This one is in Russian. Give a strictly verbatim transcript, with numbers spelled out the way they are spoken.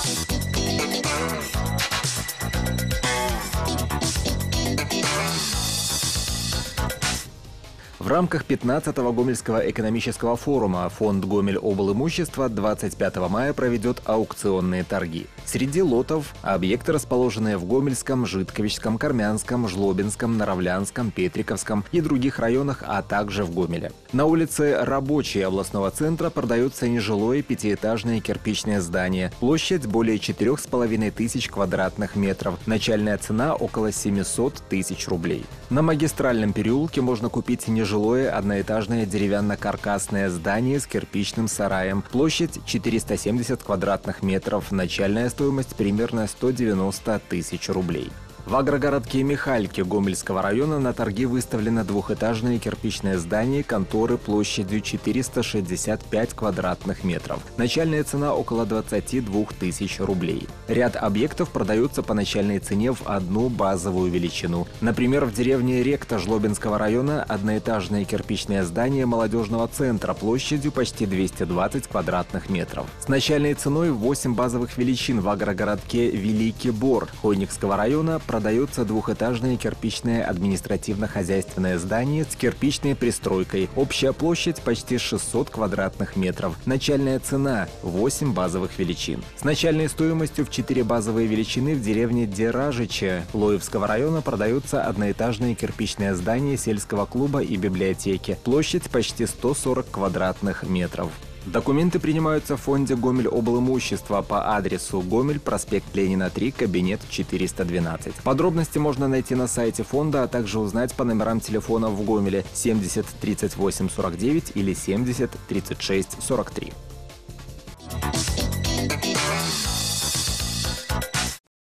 В рамках пятнадцатого Гомельского экономического форума фонд «Гомель-облимущество» двадцать пятого мая проведет аукционные торги. Среди лотов – объекты, расположенные в Гомельском, Житковичском, Кармянском, Жлобинском, Наравлянском, Петриковском и других районах, а также в Гомеле. На улице Рабочей областного центра продаются нежилое пятиэтажное кирпичное здание. Площадь более четырёх с половиной тысяч квадратных метров. Начальная цена около семисот тысяч рублей. На Магистральном переулке можно купить нежилое Жилое одноэтажное деревянно-каркасное здание с кирпичным сараем. Площадь четыреста семьдесят квадратных метров. Начальная стоимость примерно сто девяносто тысяч рублей. В агрогородке Михальки Гомельского района на торги выставлено двухэтажное кирпичное здание конторы площадью четыреста шестьдесят пять квадратных метров. Начальная цена около двадцати двух тысяч рублей. Ряд объектов продаются по начальной цене в одну базовую величину. Например, в деревне Ректа Жлобинского района одноэтажное кирпичное здание молодежного центра площадью почти двести двадцать квадратных метров. С начальной ценой восемь базовых величин в агрогородке Великий Бор Хойникского района продается двухэтажное кирпичное административно-хозяйственное здание с кирпичной пристройкой. Общая площадь почти шестьсот квадратных метров. Начальная цена – восемь базовых величин. С начальной стоимостью в четыре базовые величины в деревне Деражиче Лоевского района продаются одноэтажное кирпичное здание сельского клуба и библиотеки. Площадь почти сто сорок квадратных метров. Документы принимаются в фонде «Гомель-облимущество» по адресу Гомель, проспект Ленина, три, кабинет четыреста двенадцать. Подробности можно найти на сайте фонда, а также узнать по номерам телефонов в Гомеле семьдесят тридцать восемь сорок девять или семьдесят тридцать шесть сорок три.